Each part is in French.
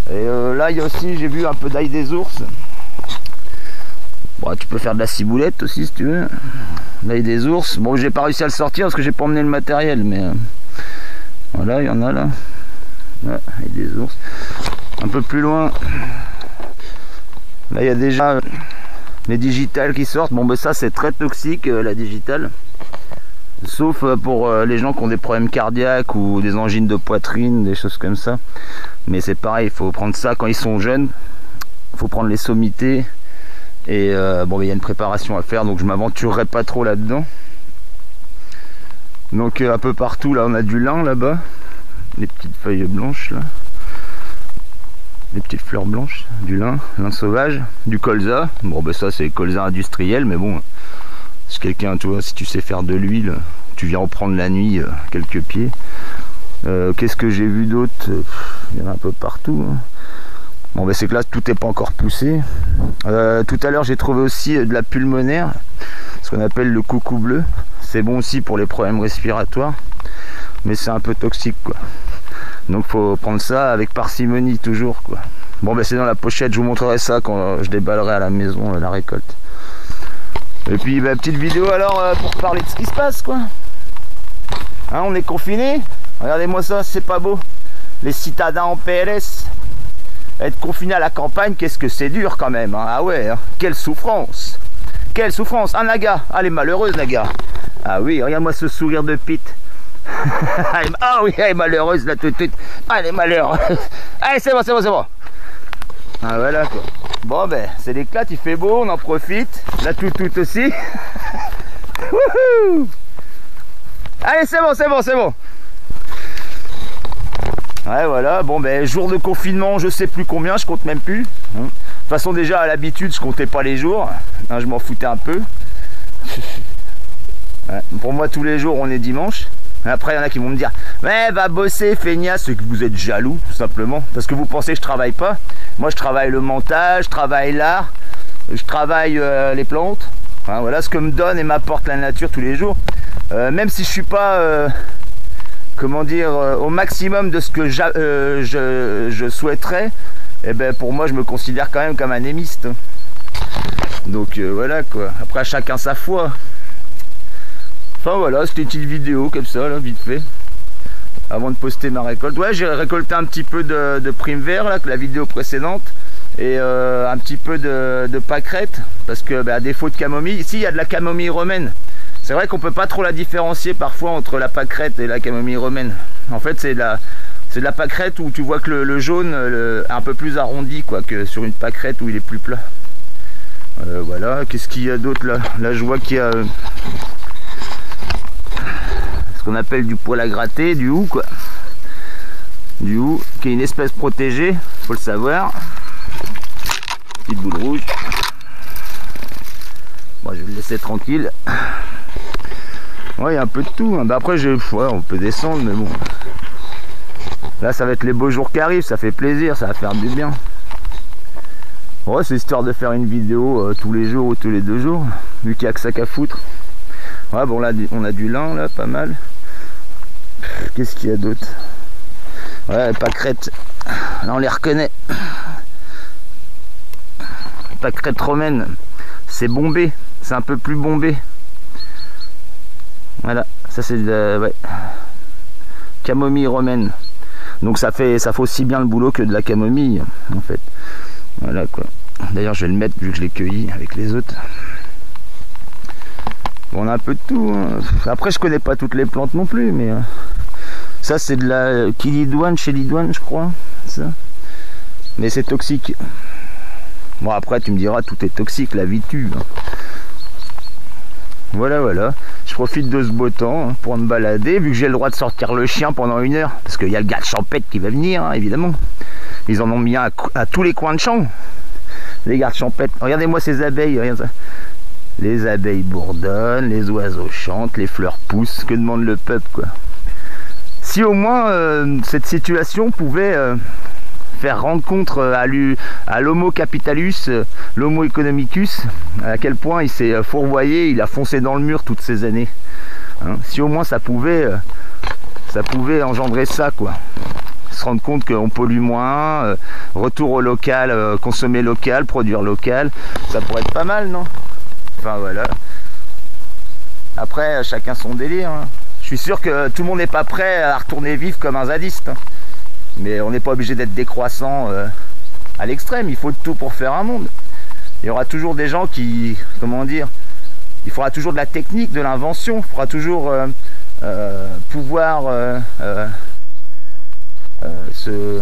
Et là il y a aussi, j'ai vu un peu d'ail des ours. Bon, tu peux faire de la ciboulette aussi si tu veux. L'ail des ours. Bon, j'ai pas réussi à le sortir parce que j'ai pas emmené le matériel, mais voilà, il y en a là. Ouais, l'ail des ours. Un peu plus loin, là il y a déjà les digitales qui sortent. Bon, ben ça c'est très toxique la digitale. Sauf pour les gens qui ont des problèmes cardiaques ou des angines de poitrine, des choses comme ça. Mais c'est pareil, il faut prendre ça quand ils sont jeunes. Il faut prendre les sommités. Et bon, il y a une préparation à faire, donc je m'aventurerai pas trop là-dedans. Donc un peu partout, là on a du lin là-bas. Les petites feuilles blanches là. Les petites fleurs blanches, du lin sauvage, du colza. Bon ben ça c'est colza industriel, mais bon, si quelqu'un, tu vois, si tu sais faire de l'huile, tu viens en prendre la nuit quelques pieds. Qu'est-ce que j'ai vu d'autre? Il y en a un peu partout. Hein. Bon ben c'est que là tout n'est pas encore poussé. Tout à l'heure j'ai trouvé aussi de la pulmonaire, ce qu'on appelle le coucou bleu. C'est bon aussi pour les problèmes respiratoires, mais c'est un peu toxique quoi. Donc faut prendre ça avec parcimonie toujours quoi. Bon ben c'est dans la pochette, je vous montrerai ça quand je déballerai à la maison la récolte. Et puis ben, petite vidéo alors pour parler de ce qui se passe quoi. Hein, on est confinés. Regardez-moi ça, c'est pas beau. Les citadins en PLS. Être confiné à la campagne, qu'est-ce que c'est dur quand même. Hein. Ah ouais, hein. Quelle souffrance. Quelle souffrance. Ah Naga, ah, elle est malheureuse Naga. Ah oui, regarde-moi ce sourire de Pete. Ah oui, elle est malheureuse là tout de suite. Ah, elle est malheureuse. Allez, c'est bon, c'est bon, c'est bon. Ah voilà quoi. Bon ben, c'est l'éclat, il fait beau, on en profite. La toutoute aussi. Allez, c'est bon, c'est bon, c'est bon. Ouais voilà, bon ben jour de confinement, je sais plus combien, je compte même plus. De toute façon déjà à l'habitude je comptais pas les jours, hein, je m'en foutais un peu. Ouais, pour moi tous les jours on est dimanche. Après il y en a qui vont me dire mais va bosser feignasse, c'est que vous êtes jaloux tout simplement, parce que vous pensez que je travaille pas. Moi je travaille le montage, je travaille l'art, je travaille les plantes. Hein, voilà ce que me donne et m'apporte la nature tous les jours. Même si je suis pas comment dire, au maximum de ce que je souhaiterais, et ben pour moi je me considère quand même comme un émiste. Donc voilà quoi, après chacun sa foi. Enfin voilà, c'était une petite vidéo comme ça là, vite fait, avant de poster ma récolte. Ouais, j'ai récolté un petit peu de prime vert là, que la vidéo précédente, et un petit peu de pâquerette, parce que à défaut de camomille, ici il y a de la camomille romaine. C'est vrai qu'on peut pas trop la différencier parfois entre la pâquerette et la camomille romaine. En fait c'est de la pâquerette où tu vois que le jaune est un peu plus arrondi quoi, que sur une pâquerette où il est plus plat. Voilà, qu'est-ce qu'il y a d'autre là? Là je vois qu'il y a ce qu'on appelle du poil à gratter, du hou quoi. Du hou, qui est une espèce protégée, faut le savoir. Petite boule rouge. Bon, je vais le laisser tranquille. Ouais, il y a un peu de tout. Hein. Bah après, ouais, on peut descendre, mais bon. Là, ça va être les beaux jours qui arrivent, ça fait plaisir, ça va faire du bien. Ouais, c'est histoire de faire une vidéo tous les jours ou tous les 2 jours, vu qu'il n'y a que ça qu'à foutre. Ouais, bon, là, on a du lin, là, pas mal. Qu'est-ce qu'il y a d'autre? Ouais, pâquerette. Là, on les reconnaît. Pâquerette romaine. C'est bombé, c'est un peu plus bombé. Voilà, ça c'est de ouais, camomille romaine. Donc ça fait aussi bien le boulot que de la camomille en fait. Voilà quoi. D'ailleurs je vais le mettre vu que je l'ai cueilli avec les autres. Bon, on a un peu de tout. Hein. Après je connais pas toutes les plantes non plus, mais ça c'est de la chilidoine, chélidoine je crois. Ça. Mais c'est toxique. Bon après tu me diras tout est toxique, la vie tue. Hein. Voilà voilà, je profite de ce beau temps hein, pour me balader, vu que j'ai le droit de sortir le chien pendant 1 heure, parce qu'il y a le gars de Champêtre qui va venir hein, évidemment. Ils en ont mis un à tous les coins de champ, les gars de Champêtre. Regardez-moi ces abeilles, regardez ça. Les abeilles bourdonnent, les oiseaux chantent, les fleurs poussent, que demande le peuple quoi. Si au moins cette situation pouvait faire rendre compte à l'homo capitalus, l'homo economicus, à quel point il s'est fourvoyé, il a foncé dans le mur toutes ces années. Hein, si au moins ça pouvait engendrer ça quoi. se rendre compte qu'on pollue moins, retour au local, consommer local, produire local, ça pourrait être pas mal, non? Enfin voilà. Après, chacun son délire, hein. Je suis sûr que tout le monde n'est pas prêt à retourner vivre comme un zadiste, hein. Mais on n'est pas obligé d'être décroissant à l'extrême, il faut de tout pour faire un monde. Il y aura toujours des gens qui, comment dire, il faudra toujours de la technique, de l'invention, il faudra toujours pouvoir se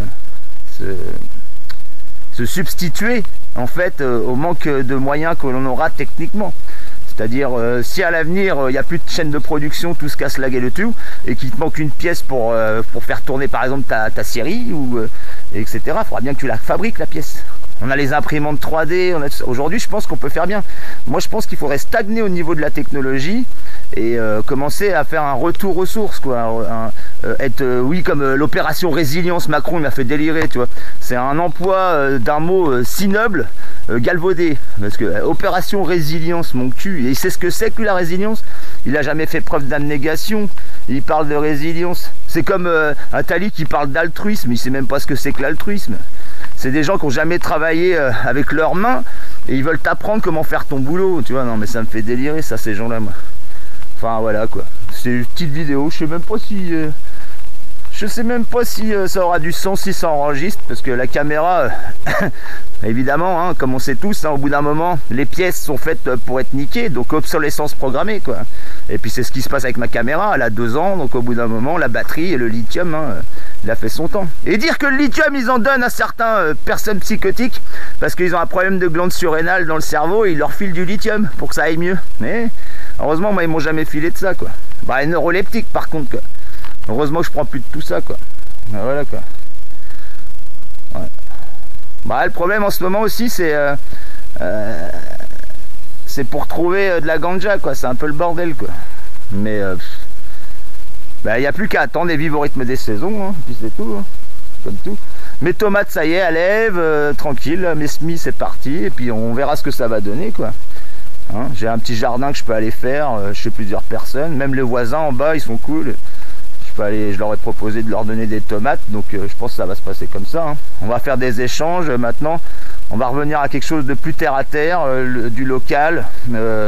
substituer en fait au manque de moyens que l'on aura techniquement. C'est-à-dire si à l'avenir il n'y a plus de chaîne de production, tout se casse la gueule et tout, et qu'il te manque une pièce pour faire tourner par exemple ta série, ou etc., il faudra bien que tu la fabriques la pièce. On a les imprimantes 3D, aujourd'hui je pense qu'on peut faire bien. Moi je pense qu'il faudrait stagner au niveau de la technologie et commencer à faire un retour aux sources, quoi. Oui, comme l'opération résilience, Macron il m'a fait délirer, tu vois. C'est un emploi d'un mot si noble, galvaudé, parce que opération résilience, mon cul, et il sait ce que c'est que lui, la résilience. Il n'a jamais fait preuve d'abnégation, il parle de résilience. C'est comme un Tali qui parle d'altruisme, il sait même pas ce que c'est que l'altruisme. C'est des gens qui n'ont jamais travaillé avec leurs mains et ils veulent t'apprendre comment faire ton boulot, tu vois. Non mais ça me fait délirer ça, ces gens là, moi. Enfin voilà quoi, c'est une petite vidéo, je sais même pas si ça aura du sens si ça enregistre, parce que la caméra évidemment, hein, comme on sait tous, hein, au bout d'un moment les pièces sont faites pour être niquées, donc obsolescence programmée, quoi. Et puis c'est ce qui se passe avec ma caméra, elle a 2 ans, donc au bout d'un moment la batterie et le lithium, hein, il a fait son temps. Et dire que le lithium ils en donnent à certaines personnes psychotiques parce qu'ils ont un problème de glande surrénale dans le cerveau et ils leur filent du lithium pour que ça aille mieux. Mais heureusement moi ils m'ont jamais filé de ça, quoi. Bah les neuroleptiques par contre, quoi. Heureusement que je prends plus de tout ça, quoi. Ben voilà, quoi. Ouais. Bah le problème en ce moment aussi c'est pour trouver de la ganja, quoi. C'est un peu le bordel, quoi. Mais bah, y a plus qu'à attendre et vivre au rythme des saisons, hein. Puis c'est tout, hein. Comme tout. Mes tomates ça y est, elles lèvent, tranquille. Mes semis c'est parti, et puis on verra ce que ça va donner, quoi. Hein, j'ai un petit jardin que je peux aller faire chez plusieurs personnes, même les voisins en bas ils sont cool. Je leur ai proposé de leur donner des tomates, donc je pense que ça va se passer comme ça, hein. On va faire des échanges maintenant, on va revenir à quelque chose de plus terre à terre, du local, de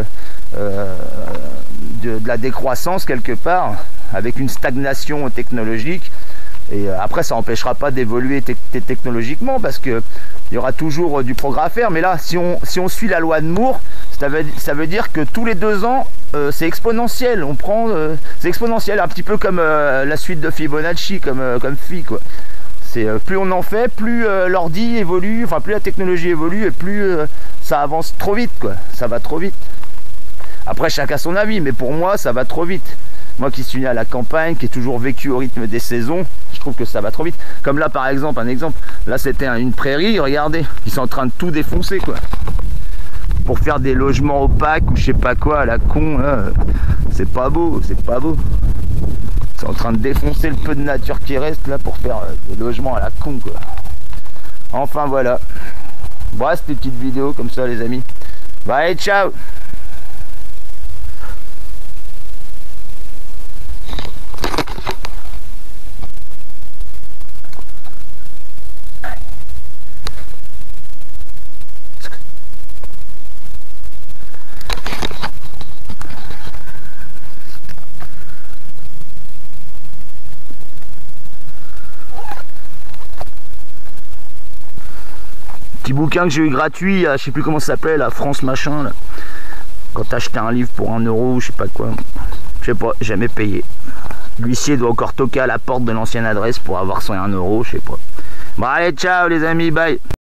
la décroissance quelque part, avec une stagnation technologique. Et après ça n'empêchera pas d'évoluer technologiquement, parce que il y aura toujours du progrès à faire. Mais là, si on suit la loi de Moore, ça veut dire que tous les 2 ans c'est exponentiel. C'est exponentiel, un petit peu comme la suite de Fibonacci, comme phi, quoi. C'est plus on en fait, plus l'ordi évolue, enfin plus la technologie évolue, et plus ça avance trop vite, quoi. Ça va trop vite. Après chacun son avis, mais pour moi ça va trop vite. Moi qui suis né à la campagne, qui ai toujours vécu au rythme des saisons, je trouve que ça va trop vite. Comme là par exemple, un exemple, là c'était une prairie, regardez, ils sont en train de tout défoncer, quoi. Pour faire des logements opaques ou je sais pas quoi, à la con, c'est pas beau, c'est pas beau. Ils sont en train de défoncer le peu de nature qui reste là pour faire des logements à la con, quoi. Enfin voilà. Bon, c'était une petite vidéo comme ça les amis. Bah allez, ciao. Petit bouquin que j'ai eu gratuit, je sais plus comment ça s'appelait, la France machin là. Quand t'achetais un livre pour 1 euro, je sais pas quoi. Je sais pas, jamais payé. L'huissier doit encore toquer à la porte de l'ancienne adresse pour avoir son 1 euro, je sais pas. Bon allez, ciao les amis, bye.